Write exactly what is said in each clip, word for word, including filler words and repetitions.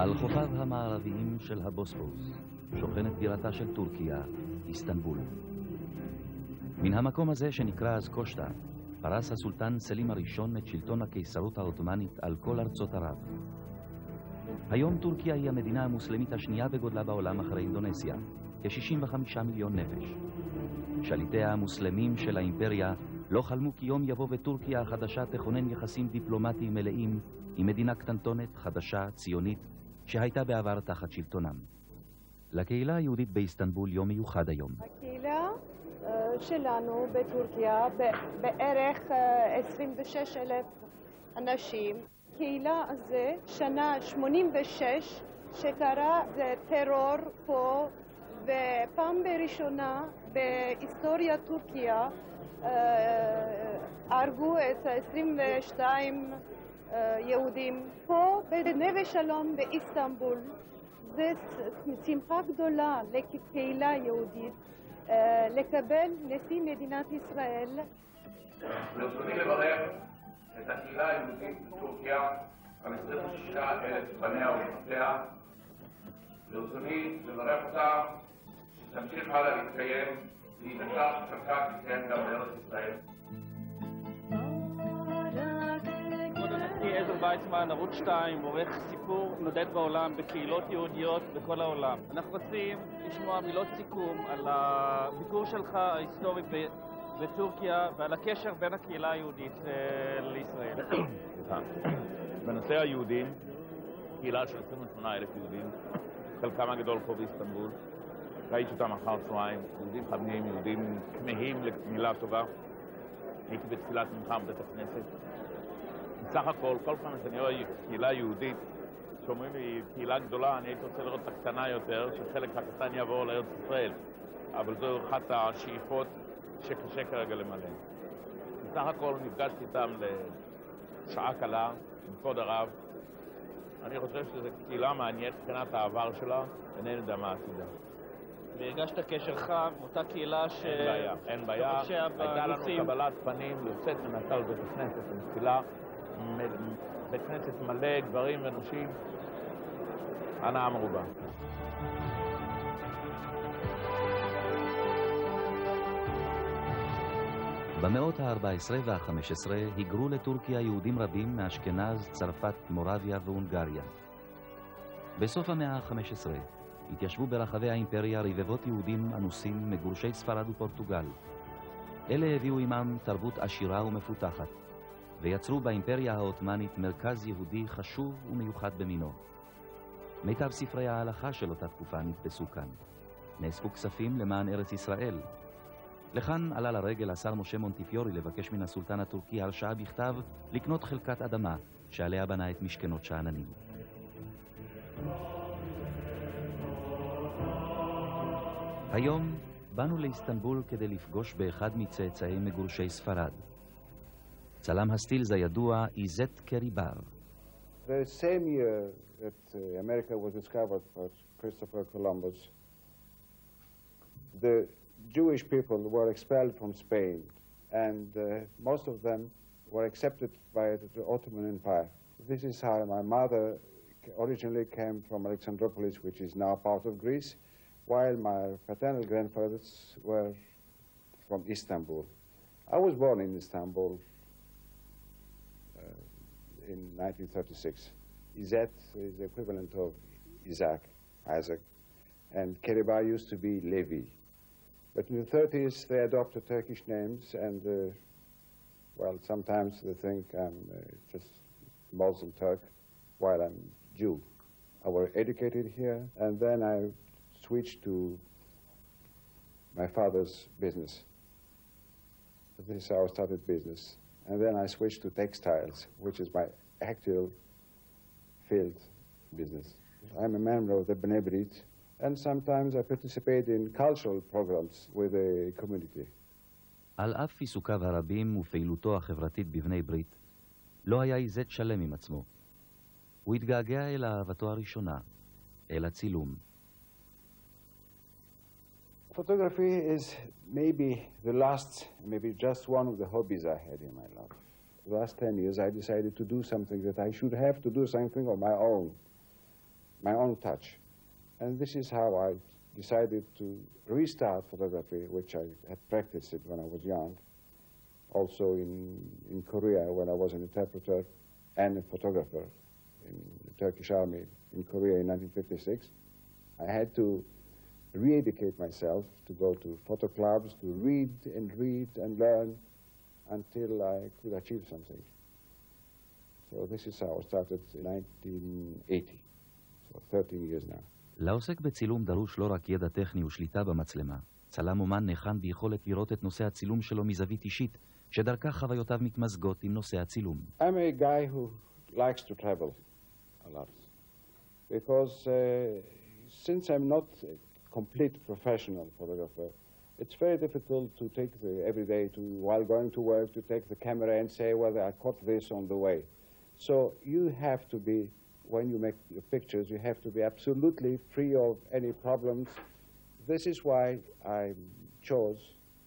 על חופיו המערביים של הבוספורוס שוכנת בירתה של טורקיה, איסטנבול. מן המקום הזה שנקרא אז קושטא, פרס הסולטן סלים הראשון את שלטון הקיסרות העות'מאנית על כל ארצות ערב. היום טורקיה היא המדינה המוסלמית השנייה בגודלה בעולם אחרי אינדונזיה, כ-שישים וחמישה מיליון נפש. שליטיה המוסלמים של האימפריה לא חלמו כי יום יבוא וטורקיה החדשה תכונן יחסים דיפלומטיים מלאים עם מדינה קטנטונת, חדשה, ציונית, שהייתה בעבר תחת שלטונם. לקהילה היהודית באיסטנבול יום מיוחד היום. הקהילה uh, שלנו בטורקיה בערך uh, עשרים ושש אלף אנשים. קהילה הזה שנה שמונים ושש שקרה טרור פה, ופעם בראשונה בהיסטוריה טורקיה uh, הרגו את עשרים ושתיים uh, יהודים. פה בנווה שלום באיסטנבול זה שמחה גדולה לקהילה יהודית uh, לקבל נשיא מדינת ישראל. ברצוני לברך את הקהילה היהודית בטורקיה על עשרים ושישה אלף בניה ובנותיה. ברצוני לברך אותה שתמשיך הלאה להתקיים, להידקה שחלקה תתקיים גם בארץ ישראל. כבוד הנשיא עזר ויצמן, ערוץ שתיים, עורך סיפור נודד בעולם בקהילות יהודיות בכל העולם. אנחנו רוצים לשמוע מילות סיכום על הביקור שלך ההיסטורי בטורקיה ועל הקשר בין הקהילה היהודית לישראל. בנושא היהודים, קהילה של עשרים ושמונה אלף יהודים, חלקם הגדול פה באיסטנבול. ראיתי אותם אחר צהריים, יהודים חמים, יהודים כמהים למילה טובה. הייתי בתפילת מנחה בבית הכנסת. בסך הכל, כל פעם שאני רואה קהילה יהודית, שאומרים לי קהילה גדולה, אני הייתי רוצה לראות את הקטנה יותר, שחלק הקטן יעבור לארץ ישראל. אבל זו אחת השאיפות שקשה כרגע למלא. בסך הכל נפגשתי איתם לשעה קלה, עם כבוד הרב. אני חושב שזו קהילה מעניינת מבחינת העבר שלה, אינני יודע מה עתידה. והרגשת קשר חם, אותה קהילה ש... אין בעיה, אין בעיה. הייתה לנו קבלת פנים יוצאת ונעשה לבית הכנסת עם תפילה. בית כנסת מלא, גברים ונשים. הנאה מרובה. במאות ה-ארבע עשרה וה-חמש עשרה היגרו לטורקיה יהודים רבים מאשכנז, צרפת, מורביה והונגריה. בסוף המאה ה-חמש עשרה התיישבו ברחבי האימפריה רבבות יהודים אנוסים מגורשי ספרד ופורטוגל. אלה הביאו עמם תרבות עשירה ומפותחת, ויצרו באימפריה העות'מאנית מרכז יהודי חשוב ומיוחד במינו. מיטב ספרי ההלכה של אותה תקופה נתפסו כאן. נאספו כספים למען ארץ ישראל. לכאן עלה לרגל השר משה מונטיפיורי לבקש מן הסולטן הטורקי הרשאה בכתב לקנות חלקת אדמה שעליה בנה את משכנות שאננים. היום באנו לאיסטנבול כדי לפגוש באחד מצאצאי מגורשי ספרד. צלם הסטילס הידוע איזט קריבר. The same year that uh, America was discovered by Christopher Columbus, the Jewish people were expelled from Spain, and uh, most of them were accepted by the Ottoman Empire. This is how my mother originally came from Alexandroupolis, which is now part of Greece, while my paternal grandfathers were from Istanbul. I was born in Istanbul uh, in nineteen thirty-six. Izet is the equivalent of Isaac, Isaac, and Keribar used to be Levi. But in the thirties, they adopted Turkish names, and, uh, well, sometimes they think I'm uh, just Muslim Turk, while I'm Jew. I was educated here, and then I switched to my father's business. This is how I started business. And then I switched to textiles, which is my actual field business. I'm a member of the Bnei Brit, and sometimes I participate in cultural programs with the community. על אף עיסוקיו הרבים ופעילותו החברתית בבני ברית, לא היה איזט שלם עם עצמו. הוא התגעגע אל אהבתו הראשונה, אל הצילום. Photography is maybe the last, maybe just one of the hobbies I had in my life. The last ten years I decided to do something that I should have to do something of my own. my own touch. And this is how I decided to restart photography, which I had practiced it when I was young. Also in, in Korea, when I was an interpreter and a photographer in the Turkish army in Korea in nineteen fifty-six. I had to re-educate myself, to go to photo clubs, to read and read and learn until I could achieve something. So this is how I started in nineteen eighty, so thirteen years now. לעוסק בצילום דרוש לא רק ידע טכני ושליטה במצלמה. צלם אומן ניחן ביכולת לראות את נושא הצילום שלו מזווית אישית, שדרכה חוויותיו מתמזגות עם נושא הצילום. I'm a guy who likes to travel a lot. Because uh, since I'm not a complete professional photographer, it's very difficult to take the every day to, while going to work, to take the camera and say whether I caught this on the way. So you have to be, when you make your pictures, you have to be absolutely free of any problems. This is why I chose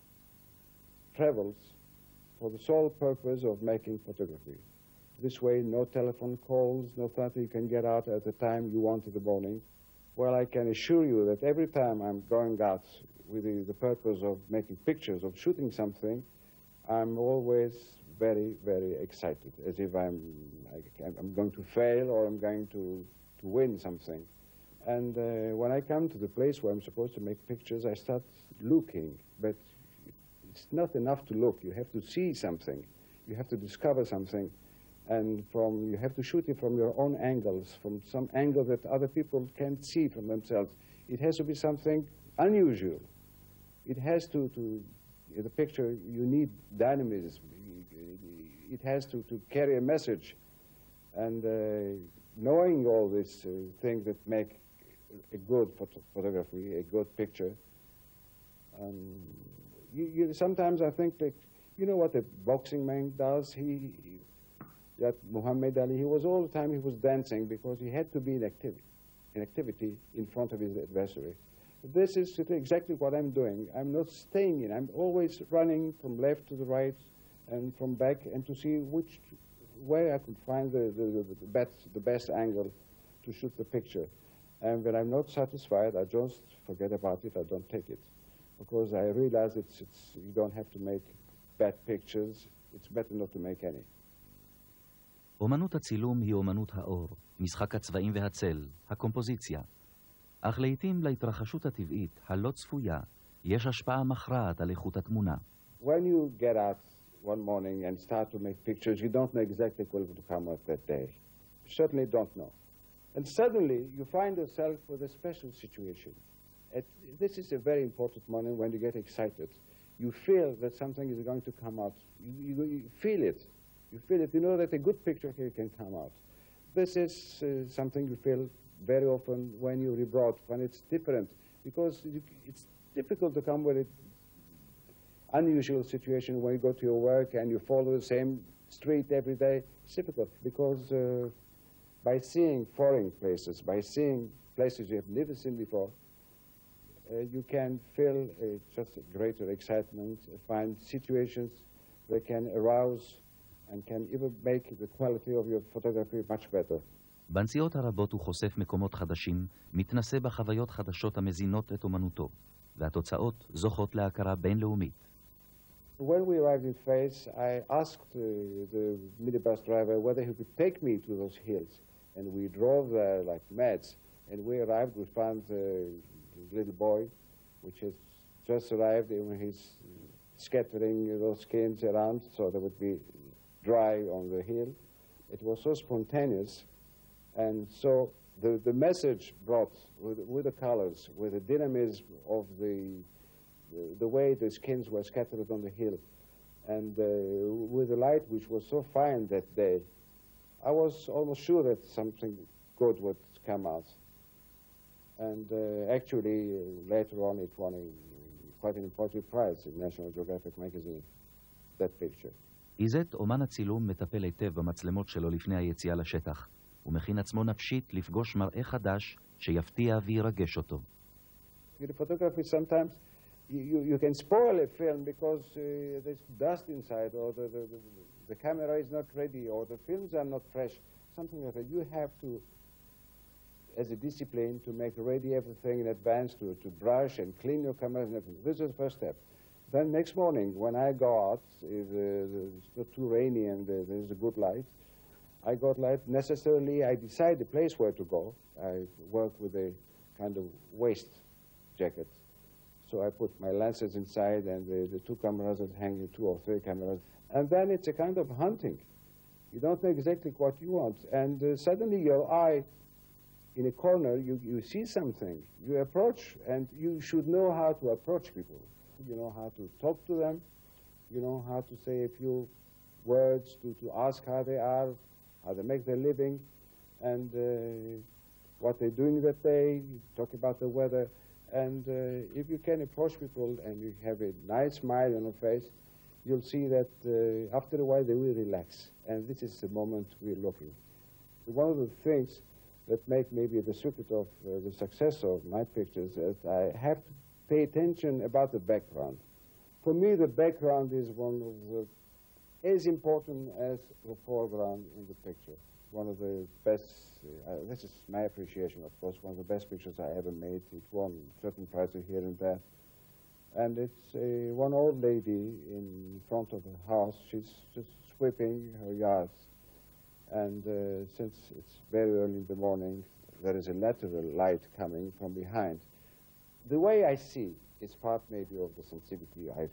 travels for the sole purpose of making photography. This way, no telephone calls, no nothing. You can get out at the time you want in the morning. Well, I can assure you that every time I'm going out with the, the purpose of making pictures, of shooting something, I'm always very, very excited, as if I'm, I, I'm going to fail or I'm going to, to win something. And uh, when I come to the place where I'm supposed to make pictures, I start looking. But it's not enough to look. You have to see something. You have to discover something. And from, you have to shoot it from your own angles, from some angle that other people can't see from themselves. It has to be something unusual. It has to, to in the picture, you need dynamism. It has to, to carry a message. And uh, knowing all these uh, things that make a good photo photography, a good picture, um, you, you, sometimes I think that, you know what a boxing man does? He, he that Muhammad Ali, he was all the time, he was dancing because he had to be in activity, in activity in front of his adversary. This is exactly what I'm doing. I'm not staying in. I'm always running from left to the right and from back, and to see which way I could find the, the, the, best, the best angle to shoot the picture. And when I'm not satisfied, I just forget about it. I don't take it. Because I realize it's, it's, you don't have to make bad pictures. It's better not to make any. אומנות הצילום היא אומנות האור, משחק הצבעים והצל, הקומפוזיציה. אך לעתים להתרחשות הטבעית, הלא צפויה, יש השפעה מכרעת על איכות התמונה. When you get out one morning and start to make pictures, you don't know exactly what will come out that day. You certainly don't know. And suddenly you find yourself with a special situation. It, this is a very important moment when you get excited. You feel that something is going to come out. You, you, you feel it. You feel it. You know that a good picture here can come out. This is uh, something you feel very often when you're abroad, when it's different, because you, it's difficult to come with an unusual situation when you go to your work and you follow the same street every day. It's difficult because uh, by seeing foreign places, by seeing places you have never seen before, uh, you can feel uh, just a greater excitement, find situations that can arouse and can even make the quality of your photography much better. בנסיעות הרבות הוא חושף מקומות חדשים, מתנסה בחוויות חדשות המזינות את אומנותו, והתוצאות זוכות להכרה בינלאומית. When we arrived in Fez, I asked uh, the minibus driver whether he could take me to those hills. And we drove there like mads. And we arrived, we found uh, this little boy, which has just arrived, and he's scattering those skins around so they would be dry on the hill. It was so spontaneous. And so the, the message brought with, with the colors, with the dynamism of the, the, the way the skins were scattered on the hill, and uh, with the light which was so fine that day, I was almost sure that something good would come out. And uh, actually, uh, later on, it won a, quite an important prize in National Geographic magazine, that picture. איזט, אומן הצילום, מטפל היטב במצלמות שלו לפני היציאה לשטח. הוא מכין עצמו נפשית לפגוש מראה חדש שיפתיע וירגש אותו. In the photography, sometimes you, you, you can spoil a film because uh, there's dust inside, or the, the, the, the camera is not ready, or the films are not fresh, something like that. You have to as a discipline to make ready everything in advance, to, to brush and clean your camera and everything. This is the first step. Then next morning, when I go out, if, uh, it's not too rainy and uh, there's a good light, I got light. Necessarily, I decide the place where to go. I work with a kind of waist jacket. So I put my lenses inside and the, the two cameras that hang, two or three cameras. And then it's a kind of hunting. You don't know exactly what you want. And uh, suddenly your eye, in a corner, you, you see something. You approach, and you should know how to approach people. You know how to talk to them. You know how to say a few words, to, to ask how they are, how they make their living, and uh, what they're doing that day. You talk about the weather. And uh, if you can approach people and you have a nice smile on your face, you'll see that uh, after a while they will relax. And this is the moment we're looking. One of the things that make maybe the secret of uh, the success of my pictures is that I have to pay attention about the background. For me, the background is one of the, as important as the foreground in the picture. One of the best, uh, this is my appreciation, of course, one of the best pictures I ever made. It won certain prizes here and there. And it's uh, one old lady in front of the house. She's just sweeping her yards. And uh, since it's very early in the morning, there is a lateral light coming from behind. The way I see is part maybe of the sensibility I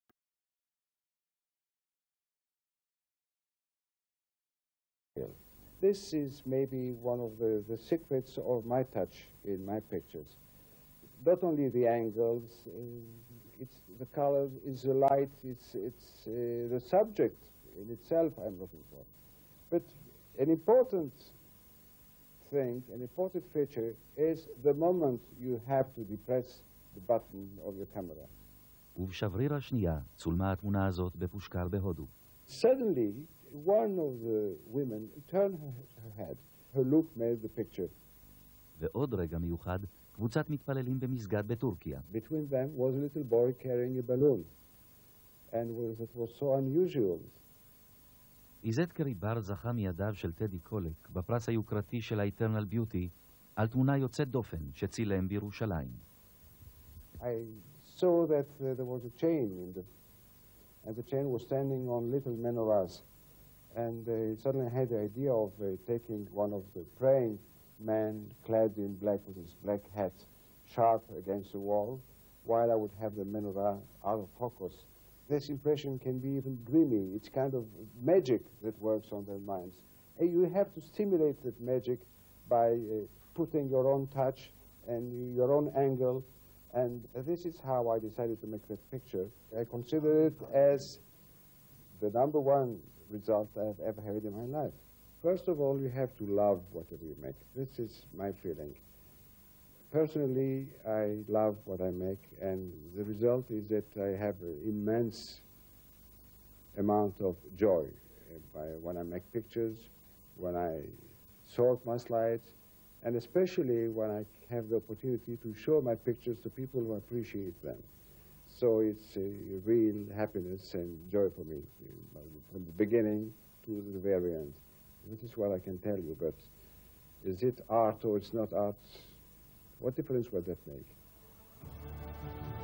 feel. This is maybe one of the, the secrets of my touch in my pictures. Not only the angles, uh, it's the colors, it's the light, it's, it's uh, the subject in itself I'm looking for. But an important thing, an important feature is the moment you have to depress the button of your camera. ובשבריר השנייה צולמה התמונה הזאת בפושקר בהודו. Suddenly, one of the women turned her, her head. Her look made the picture. ועוד רגע מיוחד, קבוצת מתפללים במסגד בטורקיה. Between them was a little boy carrying a balloon. And was, it was so unusual. איזט קריבר זכה מידיו של טדי קולק בפרס היוקרתי של ה-Eternal Beauty על תמונה יוצאת דופן שצילם בירושלים. I saw that uh, there was a chain in the, and the chain was standing on little menorahs. And uh, suddenly I had the idea of uh, taking one of the praying men clad in black with his black hat sharp against the wall, while I would have the menorah out of focus. This impression can be even dreamy. It's kind of magic that works on their minds. And you have to stimulate that magic by uh, putting your own touch and your own angle. And uh, this is how I decided to make that picture. I consider it as the number one result I've ever had in my life. First of all, you have to love whatever you make. This is my feeling. Personally, I love what I make, and the result is that I have an immense amount of joy uh, by, when I make pictures, when I sort my slides, and especially when I have the opportunity to show my pictures to people who appreciate them. So it's a real happiness and joy for me, uh, from the beginning to the very end. This is what I can tell you, but is it art or it's not art? What difference will that make?